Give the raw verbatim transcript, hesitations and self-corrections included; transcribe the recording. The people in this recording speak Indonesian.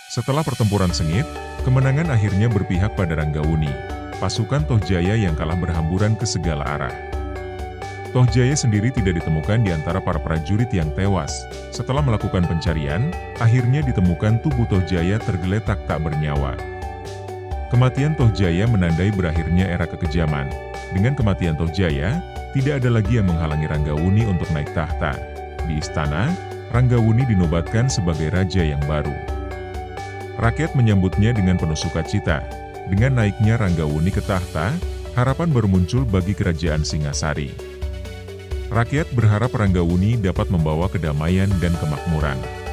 Setelah pertempuran sengit, kemenangan akhirnya berpihak pada Ranggawuni, pasukan Tohjaya yang kalah berhamburan ke segala arah. Tohjaya sendiri tidak ditemukan di antara para prajurit yang tewas. Setelah melakukan pencarian, akhirnya ditemukan tubuh Tohjaya tergeletak tak bernyawa. Kematian Tohjaya menandai berakhirnya era kekejaman. Dengan kematian Tohjaya, tidak ada lagi yang menghalangi Ranggawuni untuk naik tahta. Di istana, Ranggawuni dinobatkan sebagai raja yang baru. Rakyat menyambutnya dengan penuh sukacita. Dengan naiknya Ranggawuni ke tahta, harapan baru muncul bagi kerajaan Singasari. Rakyat berharap Ranggawuni dapat membawa kedamaian dan kemakmuran.